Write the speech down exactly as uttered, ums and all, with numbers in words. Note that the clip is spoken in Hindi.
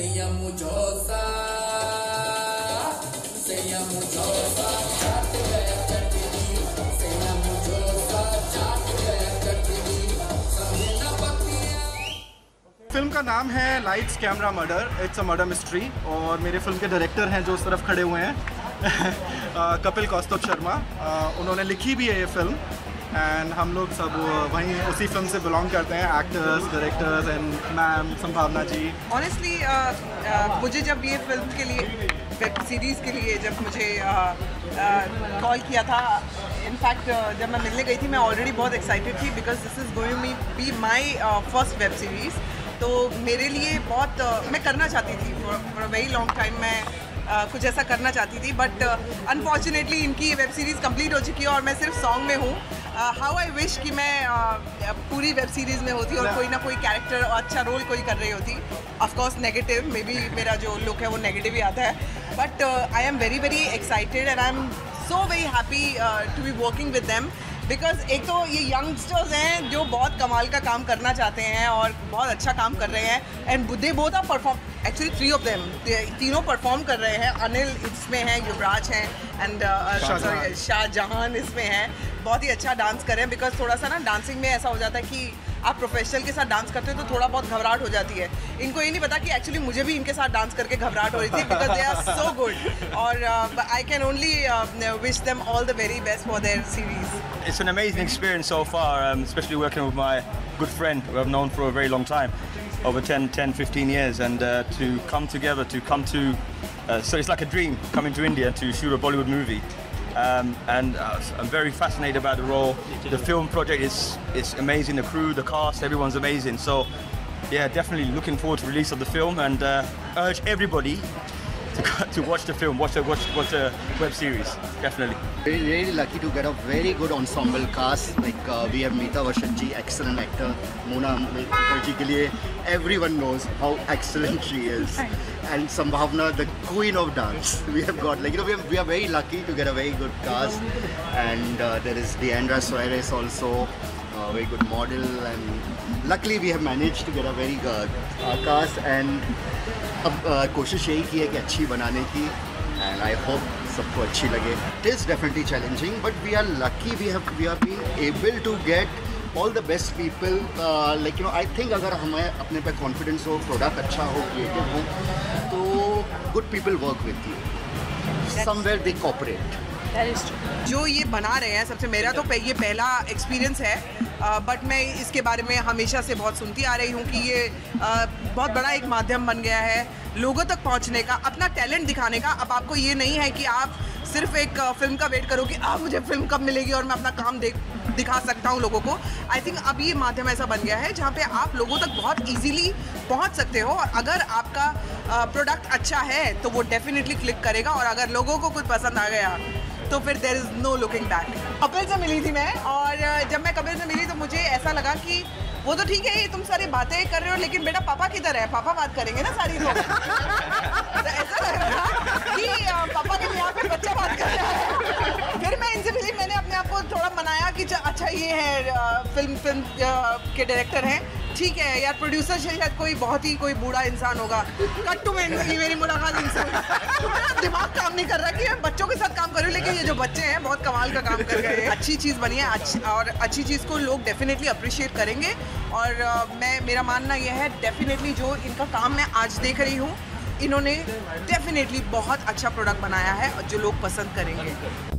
फिल्म का नाम है lights camera murder, it's a murder mystery. और मेरे फिल्म के डायरेक्टर हैं जो उस तरफ खड़े हुए हैं कपिल कौस्तुभ शर्मा। उन्होंने लिखी भी है ये फिल्म एंड हम लोग सब वहीं उसी फिल्म से बिलोंग करते हैं, एक्टर्स, डायरेक्टर्स एंड मैम संभावना जी। ऑनेस्टली मुझे जब ये फिल्म के लिए, वेब सीरीज़ के लिए जब मुझे कॉल किया था, इनफैक्ट uh, जब मैं मिलने गई थी मैं ऑलरेडी बहुत एक्साइटेड थी because this is going me be my first web series. तो मेरे लिए बहुत uh, मैं करना चाहती थी for a very long time, मैं uh, कुछ ऐसा करना चाहती थी, बट अनफॉर्चुनेटली uh, इनकी वेब सीरीज़ कंप्लीट हो चुकी है और मैं सिर्फ सॉन्ग में हूँ। हाउ आई विश कि मैं uh, पूरी वेब सीरीज़ में होती और कोई ना कोई कैरेक्टर और अच्छा रोल कोई कर रही होती। ऑफकोर्स नेगेटिव, मे बी मेरा जो लुक है वो नेगेटिव ही आता है, but I am very very excited and I am so very happy to be working with them because एक तो ये यंगस्टर्स हैं जो बहुत कमाल का काम करना चाहते हैं और बहुत अच्छा काम कर रहे हैं and they both are perform, actually three of them, तीनों परफॉर्म कर रहे हैं। अनिल इसमें हैं, युवराज हैं एंड सॉरी शाहजहान इसमें हैं। बहुत ही अच्छा डांस कर रहे हैं बिकॉज थोड़ा सा ना डांसिंग में ऐसा हो जाता है कि आप प्रोफेशनल के साथ डांस करते हो तो थोड़ा बहुत घबराहट हो जाती है। इनको ये नहीं पता कि एक्चुअली मुझे भी इनके साथ डांस करके घबराहट हो रही थी because they are so good और I can only wish them all the very best for their series. It's an amazing experience so far, um, especially working with my good friend who I've known for a very long time, over ten, fifteen years, and uh, to come together, to come to, uh, so it's like a dream coming to India to shoot a Bollywood movie. Um, and uh, I'm very fascinated about the role. The film project is is amazing. The crew, the cast, everyone's amazing. So, yeah, definitely looking forward to release of the film and uh, urge everybody to to watch the film, watch the watch watch the web series. Definitely. Really, really lucky to get a very good ensemble cast. Like uh, we have Meeta Varshat ji, excellent actor. Mona Mukherjee ke liye everyone knows how excellent she is. And Sambhavna, the queen of dance. We have got, like, you know, we, have, we are very lucky to get a very good cast. And uh, there is Deandra Suarez also, a very good model. And luckily we have managed to get a very good uh, cast. And अब uh, कोशिश यही की है कि अच्छी बनाने की, and I hope सबको अच्छी लगे. It is definitely challenging, but we are lucky we have we are being able to get all the best people. Uh, like you know, I think अगर हमें अपने पे confidence हो, product अच्छा हो, creative हो, तो good people work with you. Somewhere they cooperate. जो ये बना रहे हैं, सबसे मेरा तो ये पहला एक्सपीरियंस है, बट uh, मैं इसके बारे में हमेशा से बहुत सुनती आ रही हूँ कि ये uh, बहुत बड़ा एक माध्यम बन गया है लोगों तक पहुँचने का, अपना टैलेंट दिखाने का। अब आपको ये नहीं है कि आप सिर्फ एक uh, फिल्म का वेट करो कि आप मुझे फिल्म कब मिलेगी और मैं अपना काम देख दिखा सकता हूँ लोगों को। आई थिंक अब ये माध्यम ऐसा बन गया है जहाँ पे आप लोगों तक बहुत इजीली पहुँच सकते हो और अगर आपका प्रोडक्ट uh, अच्छा है तो वो डेफिनेटली क्लिक करेगा और अगर लोगों को कुछ पसंद आ गया तो फिर there is no looking back. Kapil से मिली थी मैं और जब मैं कपिल से मिली तो मुझे ऐसा लगा कि वो तो ठीक है, ये तुम सारी बातें कर रहे हो, लेकिन बेटा पापा किधर है, पापा बात करेंगे ना सारी लोग। तो ऐसा लग रहा कि पापा के यहाँ पे बच्चा बात कर रहा है। फिर मैं इनसे मिली, मैंने अपने आप को थोड़ा मनाया कि अच्छा ये है फिल्म फिल्म के डायरेक्टर हैं, ठीक है यार, प्रोड्यूसर शायद कोई बहुत ही कोई बूढ़ा इंसान होगा। कट टू मेरी मेरी मुलाकात इनसे, मेरा दिमाग काम नहीं कर रहा कि मैं बच्चों के साथ काम कर रही हूँ, लेकिन ये जो बच्चे हैं बहुत कमाल का काम कर गए हैं। अच्छी चीज़ बनी है अच्छी, और अच्छी चीज़ को लोग डेफिनेटली अप्रिशिएट करेंगे और uh, मैं मेरा मानना यह है डेफिनेटली जो इनका काम मैं आज देख रही हूँ, इन्होंने डेफिनेटली बहुत अच्छा प्रोडक्ट बनाया है और जो लोग पसंद करेंगे।